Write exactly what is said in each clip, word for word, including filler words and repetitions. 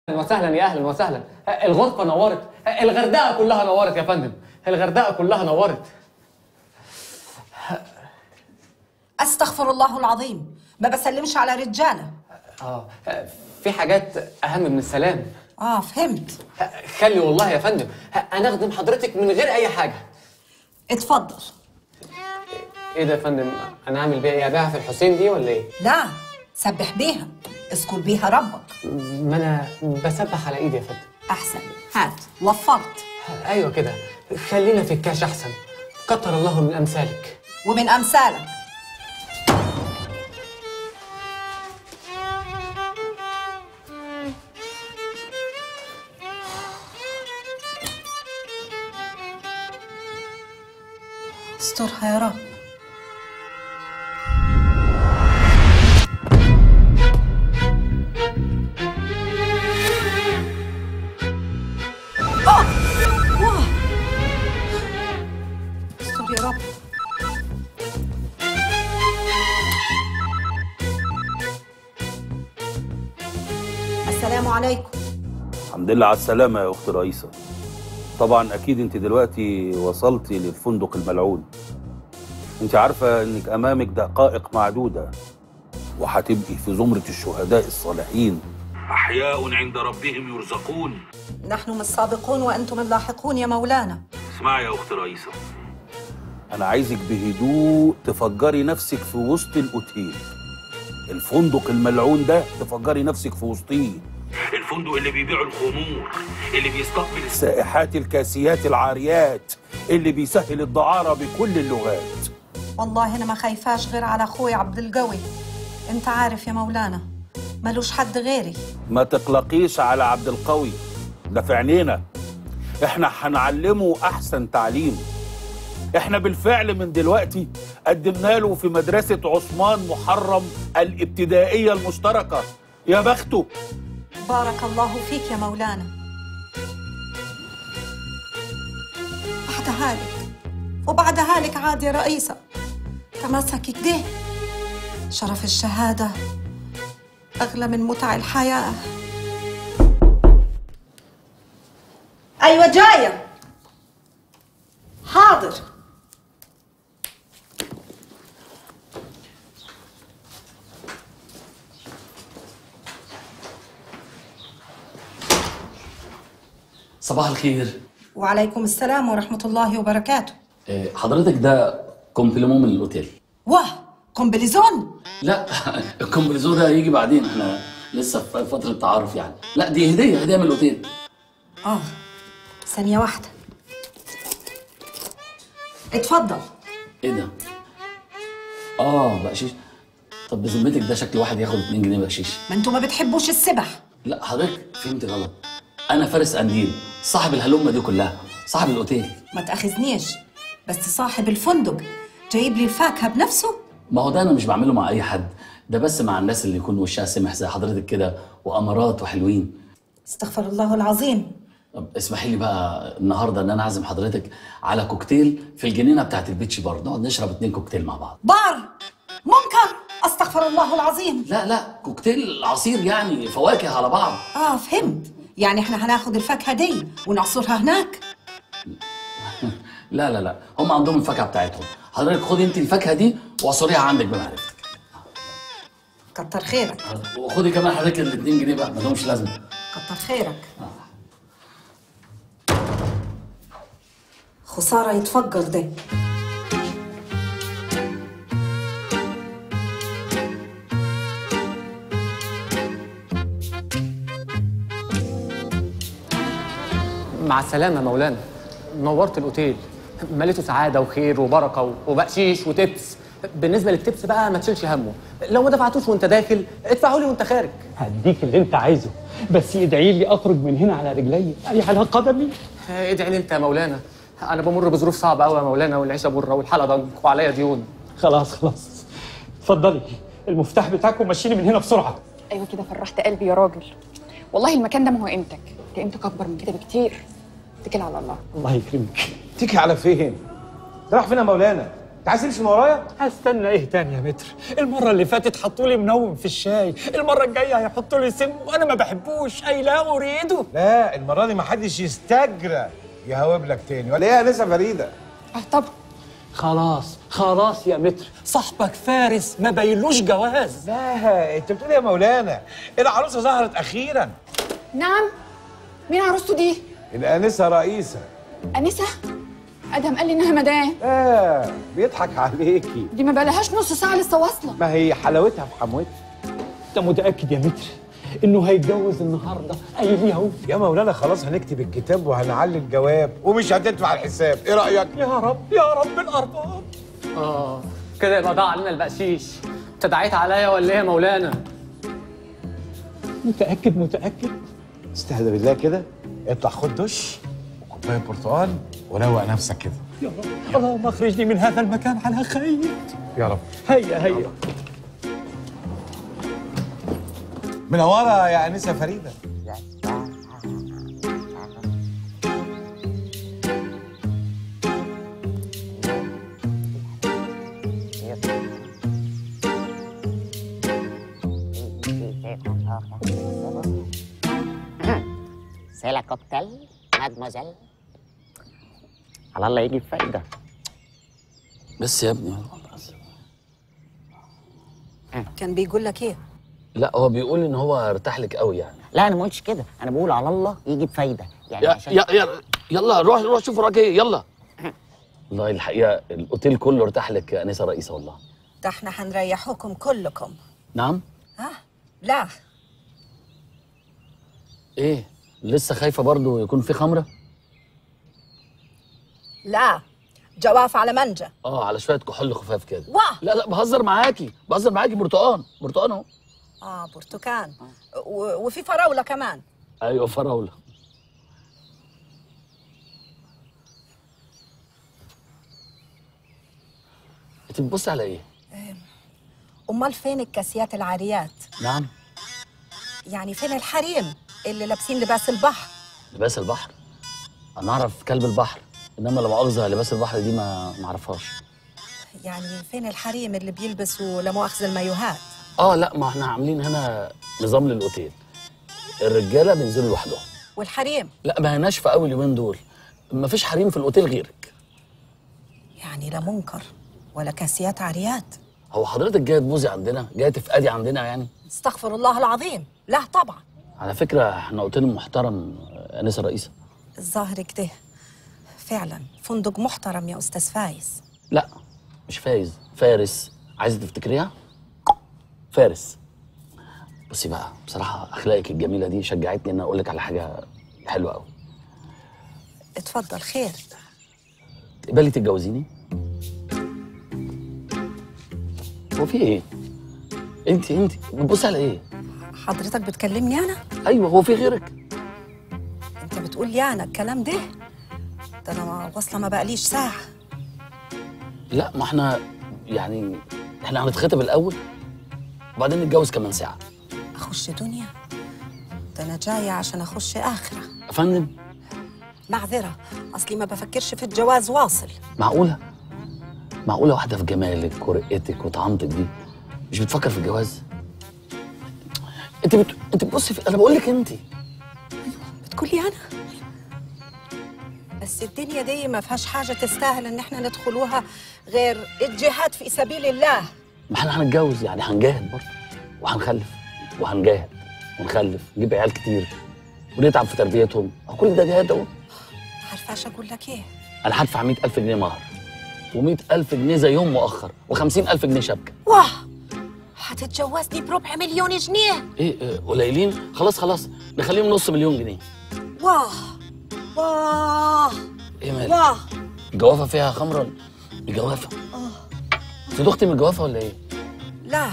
اهلا وسهلا يا اهلا وسهلا. الغرفه نورت، الغردقه كلها نورت يا فندم، الغردقه كلها نورت. استغفر الله العظيم، ما بسلمش على رجاله. اه في حاجات اهم من السلام. اه فهمت. خلي والله يا فندم انا اخدم حضرتك من غير اي حاجه. اتفضل. ايه ده يا فندم؟ انا اعمل بيها ايه؟ ابيعها في الحسين دي ولا ايه؟ لا، سبح بيها، اذكر بيها ربك. ما انا بسبح على ايدي يا فندم. احسن، هات وفرت. ايوه كده، خلينا في الكاش احسن. كتر الله من امثالك. ومن امثالك. استرها يا رب. آه! واه! استر يا رب. السلام عليكم. الحمد لله على السلامة يا أخت رئيسة. طبعا أكيد أنت دلوقتي وصلتي للفندق الملعون. أنت عارفة إنك أمامك دقائق معدودة وهتبقي في زمرة الشهداء الصالحين، أحياء عند ربهم يرزقون. نحن من السابقون وأنتم اللاحقون يا مولانا. اسمعي يا أخت رئيسة، أنا عايزك بهدوء تفجري نفسك في وسط الأوتيل. الفندق الملعون ده تفجري نفسك في وسطيه. الفندق اللي بيبيع الخمور، اللي بيستقبل السائحات الكاسيات العاريات، اللي بيسهل الدعارة بكل اللغات. والله أنا ما خايفاش غير على أخوي عبد القوي. أنت عارف يا مولانا ملوش حد غيري. ما تقلقيش على عبد القوي، ده في عينينا. احنا هنعلمه أحسن تعليم. احنا بالفعل من دلوقتي قدمنا له في مدرسة عثمان محرم الابتدائية المشتركة. يا بخته. بارك الله فيك يا مولانا. بعد هالك وبعد هالك عاد يا رئيسة، تمسك كده. شرف الشهادة أغلى من متع الحياة. أيوة جاية. حاضر. صباح الخير. وعليكم السلام ورحمة الله وبركاته. إيه، حضرتك ده كومبليمون من الأوتيل. واه، كومبليزون؟ لا الكومبليزون ده هيجي بعدين، احنا لسه في فترة تعارف يعني. لا دي هدية، هدية من الأوتيل. آه ثانية واحدة. اتفضل. إيه ده؟ آه بقشيش. طب بذمتك ده شكل واحد ياخد اتنين جنيه بقشيش؟ ما انتوا ما بتحبوش السبح. لا حضرتك فهمت غلط. أنا فارس قنديل، صاحب الهلمة دي كلها، صاحب الأوتيل. ما تأخذنيش، بس صاحب الفندق جايب لي الفاكهة بنفسه. ما هو ده أنا مش بعمله مع أي حد، ده بس مع الناس اللي يكون وشها سمح زي حضرتك كده وأمارات وحلوين. استغفر الله العظيم. طب اسمحي لي بقى النهارده ان انا اعزم حضرتك على كوكتيل في الجنينه بتاعت البيتش بار، نقعد نشرب اتنين كوكتيل مع بعض. بار منكر. استغفر الله العظيم. لا لا كوكتيل عصير يعني فواكه على بعض. اه فهمت، يعني احنا هناخد الفاكهه دي ونعصرها هناك. لا لا لا هم عندهم الفاكهه بتاعتهم، حضرتك خدي انت الفاكهه دي واعصريها عندك بمعرفتك. كتر خيرك. وخدي كمان حضرتك ال اتنين جنيه بقى، ما لهمش لازمه. كتر خيرك. آه. خساره يتفجر ده. مع السلامه مولانا، نورت الاوتيل، مليته سعاده وخير وبركه وبقشيش وتبس. بالنسبه للتبس بقى ما تشيلش همه، لو ما دفعتوش وانت داخل ادفعوا لي وانت خارج. هديك اللي انت عايزه، بس ادعي لي اخرج من هنا على رجلي، اي على قدمي. ادعي لي انت يا مولانا، انا بمر بظروف صعبه قوي يا مولانا، والعيشه بره والحاله ضنك وعليا ديون. خلاص خلاص اتفضلي، المفتاح بتاعكم مشيني من هنا بسرعه. ايوه كده فرحت قلبي يا راجل. والله المكان ده ما هو قيمتك، ده قيمتك اكبر من كده بكتير. اتكل على الله. الله يكرمك. تيجي على فين؟ راح فين يا مولانا؟ انت عايز تمشي من ورايا؟ هستنى ايه تاني يا متر؟ المرة اللي فاتت حطوا لي منوم في الشاي، المرة الجاية هيحطوا لي سم وانا ما بحبوش، اي لا اريده. لا المرة دي ما حدش يستجرى يهوب لك تاني، ولا ايه يا انسه فريدة؟ اه طبعا. خلاص خلاص يا متر، صاحبك فارس ما باينلوش جواز. لا انت بتقول يا مولانا العروسة ظهرت أخيرا. نعم. مين عروسته دي؟ الآنسة رئيسة. انسه؟ ادهم قال لي انها مدام. اه بيضحك عليكي. دي ما بقالهاش نص ساعه لسه واصله. ما هي حلاوتها في حموتها. انت متأكد يا متر انه هيتجوز النهارده؟ قايل لي اهو. يا مولانا خلاص هنكتب الكتاب وهنعلي الجواب ومش هتدفع الحساب، ايه رأيك؟ يا رب يا رب الارباب. اه كده يبقى ضاع علينا البقشيش. انت دعيت عليا ولا ايه يا مولانا؟ متأكد متأكد؟ استهدى بالله كده، اطلع خد دش وكوبايه برتقال وروق نفسك كده. يا رب اللهم اخرجني من هذا المكان على خير. يا رب. هيا هيا. منوره يا انسه فريده. سيلا كوكتيل مادموزيل. على الله يجيب فايدة. بس يا ابني كان بيقول لك ايه؟ لا هو بيقول ان هو ارتاح لك قوي يعني. لا أنا ما قلتش كده، أنا بقول على الله يجيب فايدة يعني يا عشان يا يا يلا روح روح شوف وراك ايه يلا. والله الحقيقه الاوتيل كله ارتاح لك يا انسه رئيسه والله. ده احنا هنريحوكم كلكم. نعم؟ ها؟ لا ايه لسه خايفه برضو يكون في خمره؟ لا جواف على منجا. اه على شويه كحول خفاف كده. واه لا لا بهزر معاكي بهزر معاكي. برتقان برتقان اهو. اه برتقان و... وفي فراوله كمان. ايوه فراوله. انت بتبصي على ايه؟ امال فين الكاسيات العاريات؟ نعم؟ يعني فين الحريم اللي لابسين لباس البحر؟ لباس البحر؟ انا اعرف كلب البحر، انما لا مؤاخذه لباس البحر دي ما ما اعرفهاش. يعني فين الحريم اللي بيلبسوا لا مؤاخذه المايوهات؟ اه لا ما احنا عاملين هنا نظام للاوتيل، الرجاله بينزلوا لوحدهم. والحريم؟ لا ما هي ناشفه قوي اليومين دول، ما فيش حريم في الاوتيل غيرك. يعني لا منكر ولا كاسيات عاريات. هو حضرتك جايه تبوظي عندنا؟ جايه تفقدي عندنا يعني؟ استغفر الله العظيم، لا طبعا. على فكره احنا اوتيل محترم انسه رئيسه. الظاهر كده فعلا فندق محترم يا استاذ فايز. لا مش فايز، فارس. عايزه تفتكريها؟ فارس. بصي بقى بصراحه اخلاقك الجميله دي شجعتني ان اقول لك على حاجه حلوه قوي. اتفضل خير. تقبلي تتجوزيني؟ هو في ايه؟ انت انت بتبصي على ايه؟ حضرتك بتكلمني انا؟ ايوه هو في غيرك؟ انت بتقول لي انا الكلام ده؟ ده انا واصله ما بقاليش ساعه. لا ما احنا يعني احنا هنتخطب الاول وبعدين نتجوز كمان ساعه. اخش دنيا؟ ده انا جايه عشان اخش اخره. يا فندم معذره، اصلي ما بفكرش في الجواز واصل. معقوله؟ معقوله واحده في جمالك ورقتك وطعامتك دي مش بتفكر في الجواز؟ انت بت... انت بتبصي في... انا بقول لك انت. بتقولي انا؟ بس الدنيا دي ما فيهاش حاجه تستاهل ان احنا ندخلوها غير الجهاد في سبيل الله. ما احنا هنتجوز يعني هنجاهد برضه وهنخلف وهنجاهد ونخلف نجيب عيال كتير ونتعب في تربيتهم، كل ده جهاد اهو. عارفاش اقول لك ايه؟ انا هدفع مية ألف جنيه مهر ومية ألف جنيه زي يوم مؤخر وخمسين ألف جنيه شبكه. واه هتتجوزني بربع مليون جنيه؟ ايه, إيه قليلين؟ خلاص خلاص نخليهم نص مليون جنيه. واه واه ايه مالك؟ واه الجوافه فيها خمره؟ الجوافه انت دختي من الجوافه ولا ايه؟ لا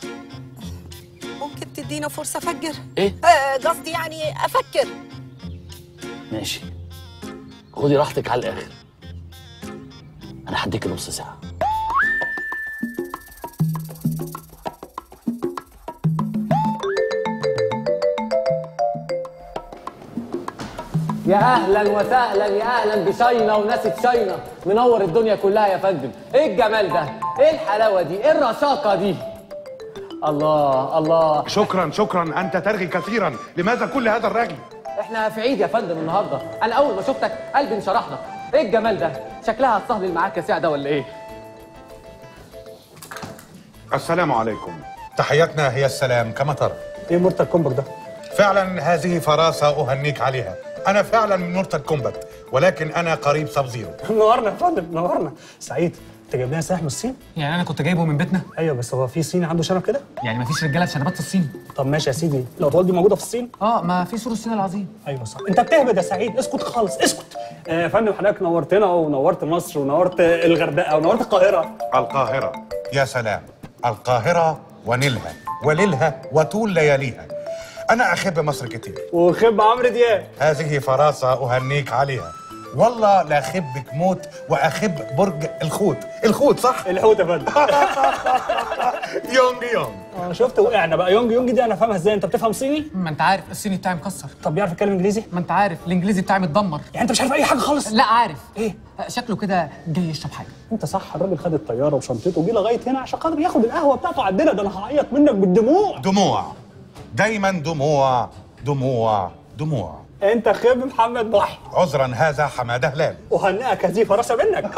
ممكن تدينا فرصه افكر؟ ايه؟ آه قصدي يعني افكر. ماشي خدي راحتك على الاخر، انا هديكي نص ساعه. يا اهلا وسهلا، يا اهلا بشاينا وناس تشاينا، منور الدنيا كلها يا فندم. ايه الجمال ده؟ ايه الحلاوه دي؟ ايه الرشاقه دي؟ الله الله. شكرا شكرا، انت ترغي كثيرا، لماذا كل هذا الرغي؟ احنا في عيد يا فندم النهارده، انا اول ما شفتك قلبي انشرح لك. ايه الجمال ده؟ شكلها هتصهلل معاك يا سعده ولا ايه؟ السلام عليكم. تحياتنا هي السلام كما ترى. ايه مورتال كومباك ده؟ فعلا هذه فراسه اهنيك عليها. انا فعلا من مورتال كومبات، ولكن انا قريب سب زيرو. نورنا يا فندم، نورنا. سعيد، انت جايب لنا سلاح من الصين؟ يعني انا كنت جايبه من بيتنا؟ ايوه، بس هو في صيني عنده شنب كده؟ يعني مفيش رجاله بشنبات في الصين؟ طب ماشي يا سيدي، الاطوال دي موجوده في الصين؟ اه، ما في سور الصين العظيم. ايوه صح. انت بتهبد يا سعيد، اسكت خالص اسكت. آه يا فندم، حضرتك نورتنا ونورت مصر ونورت الغردقه ونورت القاهره. القاهره، يا سلام، القاهره ونيلها وليلها وطول لياليها. انا احب مصر كتير وخب عمرو دياب. هذه فراسه اهنيك عليها. والله لا اخبك موت واخب برج الحوت. الحوت صح؟ الحوت يا فندم. يونج يونج. اه شفت، وقعنا بقى. يونج يونج دي انا فاهمها ازاي؟ انت بتفهم صيني؟ ما انت عارف الصيني بتاعي مكسر. طب بيعرف يتكلم انجليزي؟ ما انت عارف الانجليزي بتاعي متدمر. يعني انت مش عارف اي حاجه خالص؟ لا عارف. ايه؟ شكله كده جاي يشرب حاجه. انت صح، الراجل خد الطياره وشنطته وجي لغايه هنا عشان خاطر ياخد القهوه بتاعته عندنا. ده انا هعيط منك بالدموع. دموع، دايما دموع دموع دموع. انت خب محمد محي. عذرا، هذا حماده هلال. وهنئك هذه فراسه منك.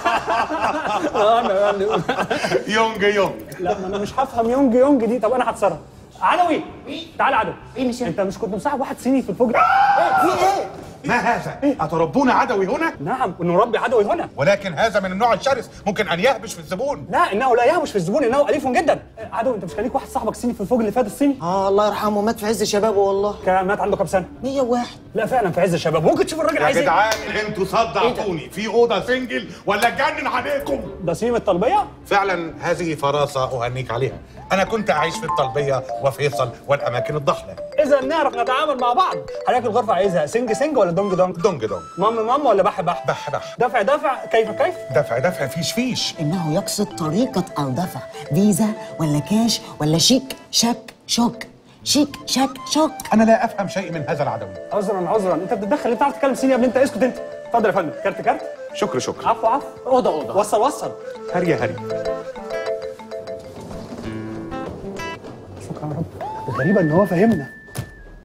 انا يونج يونج. لا، ما انا مش هفهم يونج يونج دي. طب انا هتصرف. عدوي، تعال عدوي. ايه مش انت مش كنت مصاحب واحد صيني في الفجر؟ ايه في ايه؟ ما هذا؟ أتربون عدوي هنا؟ نعم، نربي عدوي هنا. ولكن هذا من النوع الشرس، ممكن أن يهبش في الزبون. لا، إنه لا يهمش في الزبون، إنه أليف جدا. عدوي، أنت مش كان ليك واحد صاحبك صيني في الفوج اللي فات الصيني؟ اه الله يرحمه، مات في عز شبابه والله. كان مات عنده كام سنة؟ مية وواحد. لا فعلا في عز شبابه. ممكن تشوف الراجل يا عايز ايه؟ جدعان انتوا صدعتوني، في أوضة سنجل ولا اتجنن عليكم؟ ده صيني من الطلبية؟ فعلا هذه فراسة أهنيك عليها. أنا كنت أعيش في الطلبية وفيصل والأماكن الضحلة. إذا نعرف نتعامل مع بعض. حضرتك الغرفة عايزها سنج سنج ولا دونج دونج؟ دونج دونج. مام مام ولا بح بح؟ بح بح. دفع دفع كيف كيف؟ دفع دفع فيش فيش. إنه يقصد طريقة الدفع، فيزا ولا كاش ولا شيك شك شوك، شيك شك شوك. أنا لا أفهم شيء من هذا العدوي. عذرا عذرا، أنت بتتدخل. أنت عارف تتكلم صيني يا ابني؟ أنت اسكت أنت. اتفضل يا فندم، كارت كارت. شكر شكر. عفو عفو. اوضه اوضه. وصل وصل. هري هري. شكرا يا رب. الغريبة إن هو فهمنا.